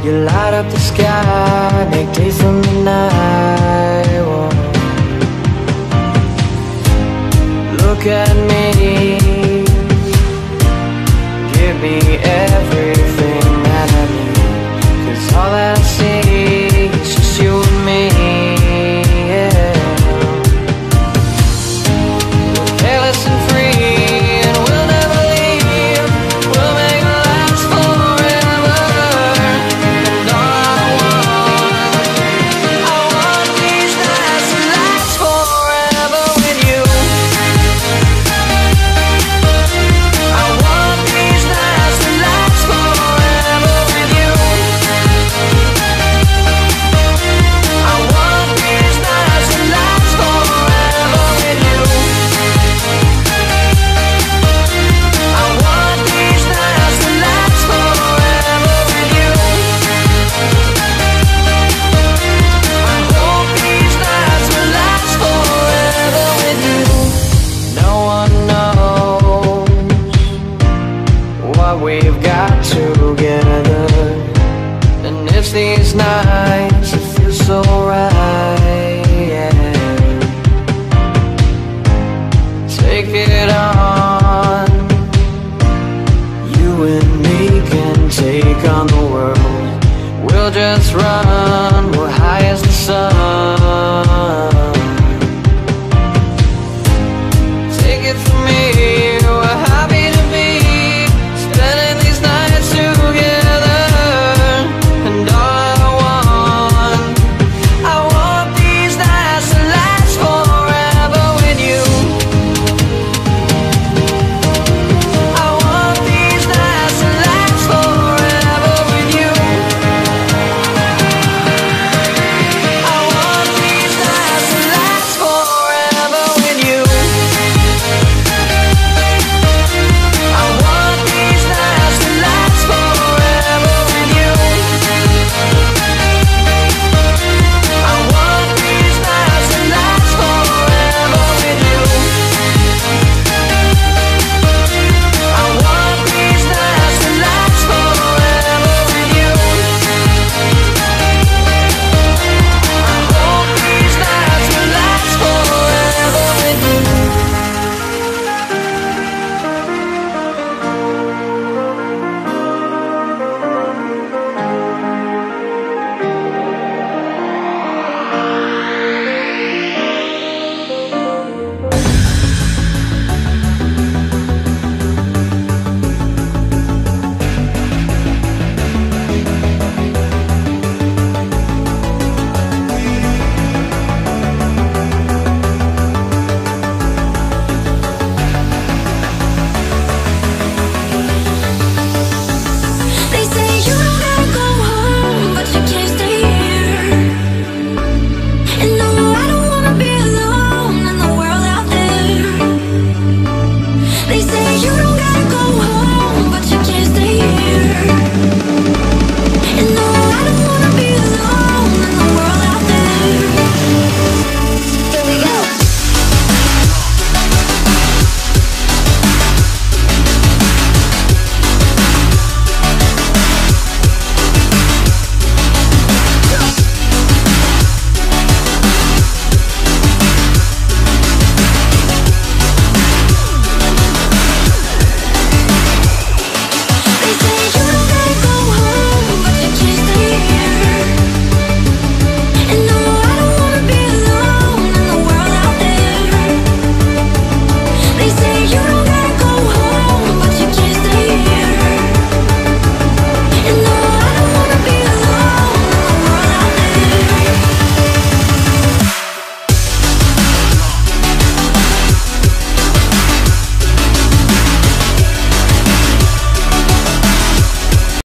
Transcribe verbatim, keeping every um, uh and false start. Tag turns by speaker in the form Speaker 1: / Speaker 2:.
Speaker 1: You light up the sky, make days from the night. Whoa. Look at me, give me everything that I need, 'cause all that I see is just you and me, yeah. We're careless and free, and we'll never leave. We'll make it last forever. And all I want, I want these nights to last forever with you. I want these nights to last forever with you. I want these nights to last forever with you. I want these nights to last forever with you. I hope these nights will last forever with you. No one knows what we've got together, and it's these nights that feel so right, yeah. Take it on, you and me can take on the world. We'll just run